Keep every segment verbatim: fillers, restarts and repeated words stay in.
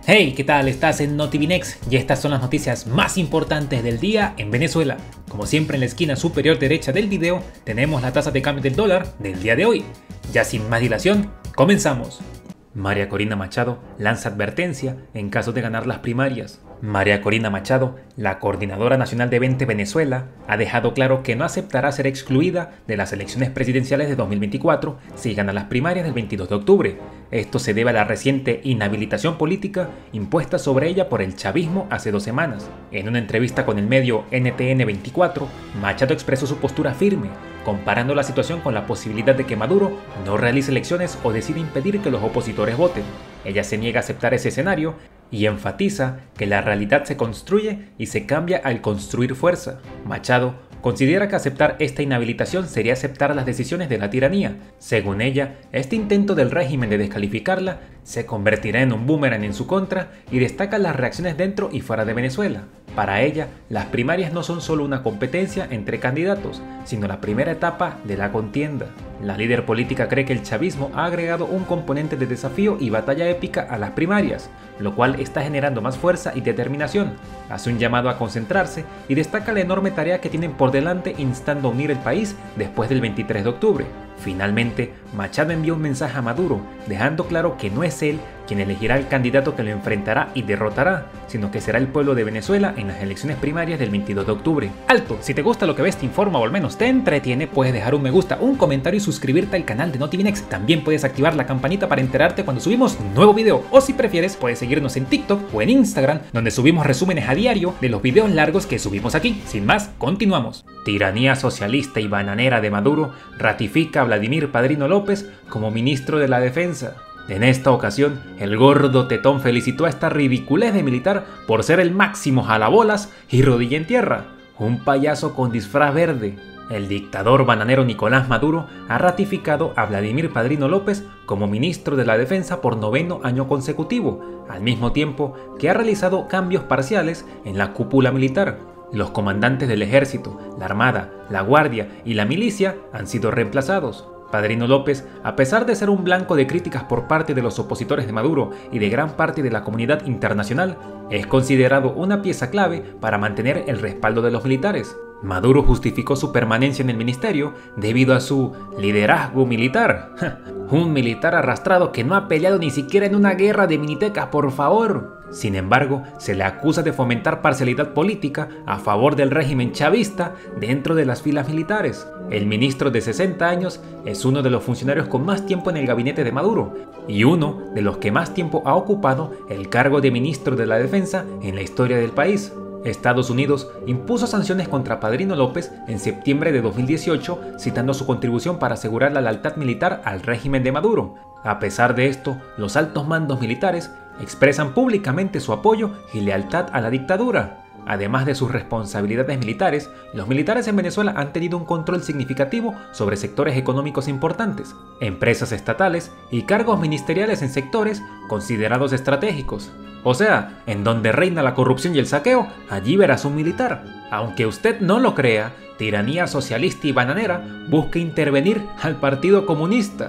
Hey, ¿qué tal? Estás en Notivinex y estas son las noticias más importantes del día en Venezuela. Como siempre, en la esquina superior derecha del video tenemos la tasa de cambio del dólar del día de hoy. Ya sin más dilación, comenzamos. María Corina Machado lanza advertencia en caso de ganar las primarias. María Corina Machado, la coordinadora nacional de Vente Venezuela, ha dejado claro que no aceptará ser excluida de las elecciones presidenciales de dos mil veinticuatro si gana las primarias del veintidós de octubre. Esto se debe a la reciente inhabilitación política impuesta sobre ella por el chavismo hace dos semanas. En una entrevista con el medio N T N veinticuatro, Machado expresó su postura firme, comparando la situación con la posibilidad de que Maduro no realice elecciones o decida impedir que los opositores voten. Ella se niega a aceptar ese escenario y enfatiza que la realidad se construye y se cambia al construir fuerza. Machado considera que aceptar esta inhabilitación sería aceptar las decisiones de la tiranía. Según ella, este intento del régimen de descalificarla se convertirá en un boomerang en su contra y destaca las reacciones dentro y fuera de Venezuela. Para ella, las primarias no son solo una competencia entre candidatos, sino la primera etapa de la contienda. La líder política cree que el chavismo ha agregado un componente de desafío y batalla épica a las primarias, lo cual está generando más fuerza y determinación. Hace un llamado a concentrarse y destaca la enorme tarea que tienen por delante, instando a unir el país después del veintitrés de octubre. Finalmente, Machado envió un mensaje a Maduro, dejando claro que no es él quien elegirá al candidato que lo enfrentará y derrotará, sino que será el pueblo de Venezuela en las elecciones primarias del veintidós de octubre. ¡Alto! Si te gusta lo que ves, te informa o al menos te entretiene, puedes dejar un me gusta, un comentario y suscribirte al canal de Notivinex. También puedes activar la campanita para enterarte cuando subimos nuevo video. O si prefieres, puedes seguirnos en TikTok o en Instagram, donde subimos resúmenes a diario de los videos largos que subimos aquí. Sin más, continuamos. Tiranía socialista y bananera de Maduro ratifica a Vladimir Padrino López como ministro de la Defensa. En esta ocasión, el gordo tetón felicitó a esta ridiculez de militar por ser el máximo jalabolas y rodilla en tierra, un payaso con disfraz verde. El dictador bananero Nicolás Maduro ha ratificado a Vladimir Padrino López como ministro de la Defensa por noveno año consecutivo, al mismo tiempo que ha realizado cambios parciales en la cúpula militar. Los comandantes del ejército, la armada, la guardia y la milicia han sido reemplazados. Padrino López, a pesar de ser un blanco de críticas por parte de los opositores de Maduro y de gran parte de la comunidad internacional, es considerado una pieza clave para mantener el respaldo de los militares. Maduro justificó su permanencia en el ministerio debido a su liderazgo militar. Un militar arrastrado que no ha peleado ni siquiera en una guerra de minitecas, por favor. Sin embargo, se le acusa de fomentar parcialidad política a favor del régimen chavista dentro de las filas militares. El ministro de sesenta años es uno de los funcionarios con más tiempo en el gabinete de Maduro y uno de los que más tiempo ha ocupado el cargo de ministro de la Defensa en la historia del país. Estados Unidos impuso sanciones contra Padrino López en septiembre de dos mil dieciocho, citando su contribución para asegurar la lealtad militar al régimen de Maduro. A pesar de esto, los altos mandos militares expresan públicamente su apoyo y lealtad a la dictadura. Además de sus responsabilidades militares, los militares en Venezuela han tenido un control significativo sobre sectores económicos importantes, empresas estatales y cargos ministeriales en sectores considerados estratégicos. O sea, en donde reina la corrupción y el saqueo, allí verás un militar. Aunque usted no lo crea, tiranía socialista y bananera busca intervenir al Partido Comunista.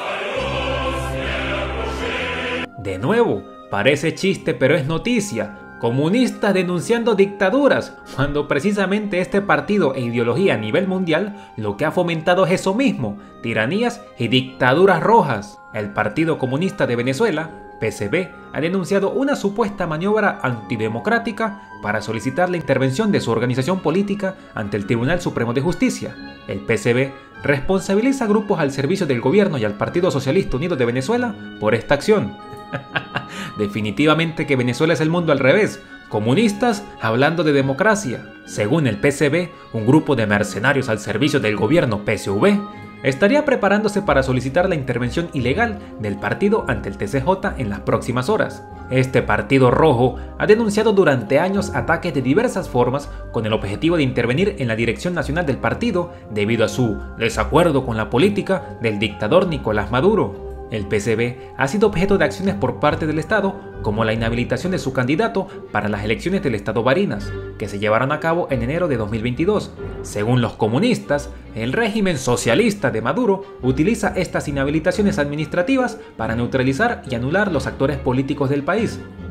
De nuevo, parece chiste pero es noticia. Comunistas denunciando dictaduras, cuando precisamente este partido e ideología a nivel mundial lo que ha fomentado es eso mismo, tiranías y dictaduras rojas. El Partido Comunista de Venezuela, P C V, ha denunciado una supuesta maniobra antidemocrática para solicitar la intervención de su organización política ante el Tribunal Supremo de Justicia. El P C V responsabiliza a grupos al servicio del gobierno y al Partido Socialista Unido de Venezuela por esta acción. Definitivamente que Venezuela es el mundo al revés, comunistas hablando de democracia. Según el P C V, un grupo de mercenarios al servicio del gobierno P S V estaría preparándose para solicitar la intervención ilegal del partido ante el T C J en las próximas horas. Este partido rojo ha denunciado durante años ataques de diversas formas con el objetivo de intervenir en la dirección nacional del partido debido a su desacuerdo con la política del dictador Nicolás Maduro. El P C V ha sido objeto de acciones por parte del Estado, como la inhabilitación de su candidato para las elecciones del Estado Barinas, que se llevaron a cabo en enero de dos mil veintidós. Según los comunistas, el régimen socialista de Maduro utiliza estas inhabilitaciones administrativas para neutralizar y anular los actores políticos del país.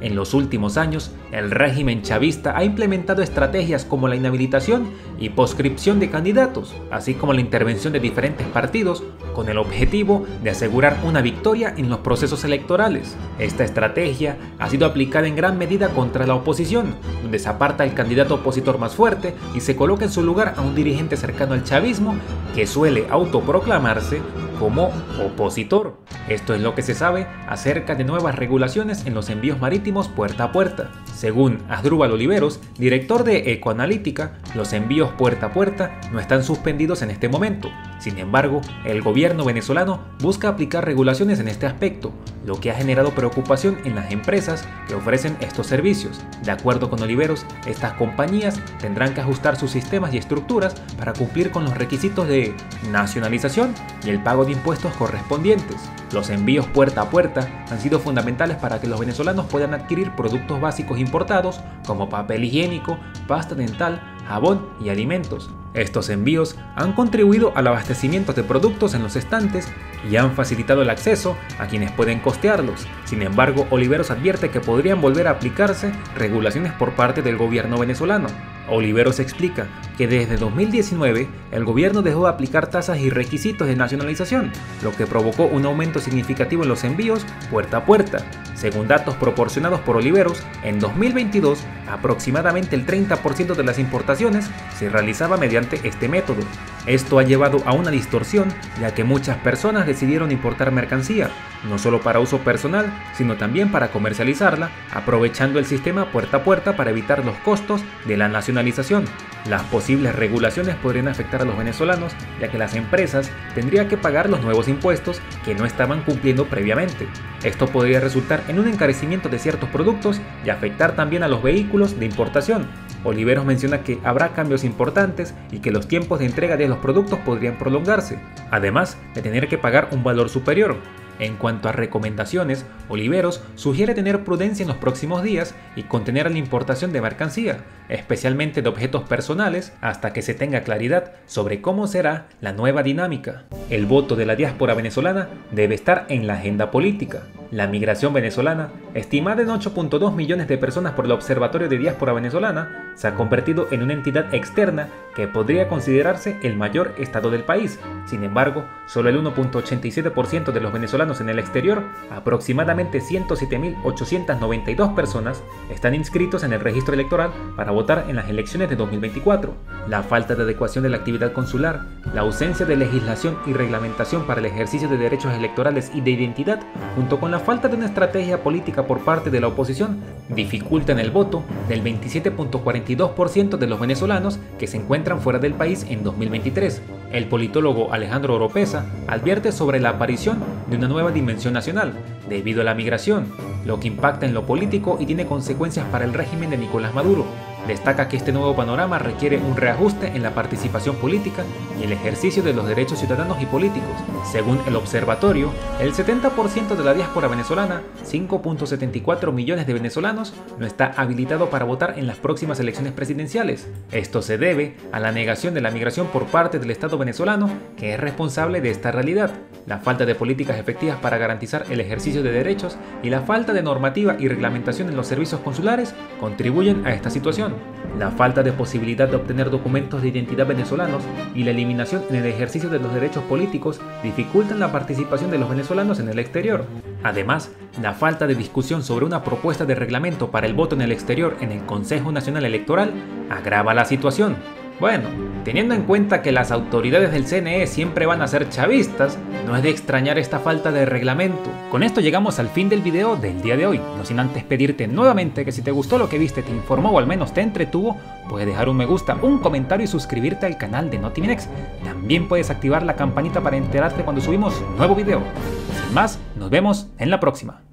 En los últimos años, el régimen chavista ha implementado estrategias como la inhabilitación y proscripción de candidatos, así como la intervención de diferentes partidos, con el objetivo de asegurar una victoria en los procesos electorales. Esta estrategia ha sido aplicada en gran medida contra la oposición, donde se aparta al candidato opositor más fuerte y se coloca en su lugar a un dirigente cercano al chavismo que suele autoproclamarse como opositor. Esto es lo que se sabe acerca de nuevas regulaciones en los envíos marítimos puerta a puerta. Según Asdrúbal Oliveros, director de Ecoanalítica, los envíos puerta a puerta no están suspendidos en este momento. Sin embargo, el gobierno venezolano busca aplicar regulaciones en este aspecto, lo que ha generado preocupación en las empresas que ofrecen estos servicios. De acuerdo con Oliveros, estas compañías tendrán que ajustar sus sistemas y estructuras para cumplir con los requisitos de nacionalización y el pago de impuestos correspondientes. Los envíos puerta a puerta han sido fundamentales para que los venezolanos puedan adquirir productos básicos importados como papel higiénico, pasta dental, jabón y alimentos. Estos envíos han contribuido al abastecimiento de productos en los estantes y han facilitado el acceso a quienes pueden costearlos. Sin embargo, Oliveros advierte que podrían volver a aplicarse regulaciones por parte del gobierno venezolano. Oliveros explica que desde dos mil diecinueve el gobierno dejó de aplicar tasas y requisitos de nacionalización, lo que provocó un aumento significativo en los envíos puerta a puerta. Según datos proporcionados por Oliveros, en dos mil veintidós aproximadamente el treinta por ciento de las importaciones se realizaba mediante este método. Esto ha llevado a una distorsión, ya que muchas personas decidieron importar mercancía, no solo para uso personal, sino también para comercializarla, aprovechando el sistema puerta a puerta para evitar los costos de la nacionalización. Las posibles regulaciones podrían afectar a los venezolanos, ya que las empresas tendrían que pagar los nuevos impuestos que no estaban cumpliendo previamente. Esto podría resultar en un encarecimiento de ciertos productos y afectar también a los vehículos de importación. Oliveros menciona que habrá cambios importantes y que los tiempos de entrega de los productos podrían prolongarse, además de tener que pagar un valor superior. En cuanto a recomendaciones, Oliveros sugiere tener prudencia en los próximos días y contener la importación de mercancía, especialmente de objetos personales, hasta que se tenga claridad sobre cómo será la nueva dinámica. El voto de la diáspora venezolana debe estar en la agenda política. La migración venezolana, estimada en ocho punto dos millones de personas por el Observatorio de Diáspora Venezolana, se ha convertido en una entidad externa que podría considerarse el mayor estado del país. Sin embargo, solo el uno punto ochenta y siete por ciento de los venezolanos en el exterior, aproximadamente ciento siete mil ochocientas noventa y dos personas, están inscritos en el registro electoral para votar en las elecciones de dos mil veinticuatro. La falta de adecuación de la actividad consular, la ausencia de legislación y reglamentación para el ejercicio de derechos electorales y de identidad, junto con la falta de una estrategia política por parte de la oposición, dificultan el voto del veintisiete punto cuarenta y dos por ciento de los venezolanos que se encuentran fuera del país en dos mil veintitrés. El politólogo Alejandro Oropesa advierte sobre la aparición de una nueva dimensión nacional debido a la migración, lo que impacta en lo político y tiene consecuencias para el régimen de Nicolás Maduro. Destaca que este nuevo panorama requiere un reajuste en la participación política y el ejercicio de los derechos ciudadanos y políticos. Según el observatorio, el setenta por ciento de la diáspora venezolana, cinco punto setenta y cuatro millones de venezolanos, no está habilitado para votar en las próximas elecciones presidenciales. Esto se debe a la negación de la migración por parte del Estado venezolano, que es responsable de esta realidad, la falta de políticas efectivas para garantizar el ejercicio de derechos y la falta de normativa y reglamentación en los servicios consulares contribuyen a esta situación. La falta de posibilidad de obtener documentos de identidad venezolanos y la eliminación en el ejercicio de los derechos políticos dificultan la participación de los venezolanos en el exterior. Además, la falta de discusión sobre una propuesta de reglamento para el voto en el exterior en el Consejo Nacional Electoral agrava la situación. Bueno, teniendo en cuenta que las autoridades del C N E siempre van a ser chavistas, no es de extrañar esta falta de reglamento. Con esto llegamos al fin del video del día de hoy, no sin antes pedirte nuevamente que si te gustó lo que viste, te informó o al menos te entretuvo, puedes dejar un me gusta, un comentario y suscribirte al canal de Notivinex. También puedes activar la campanita para enterarte cuando subimos nuevo video. Sin más, nos vemos en la próxima.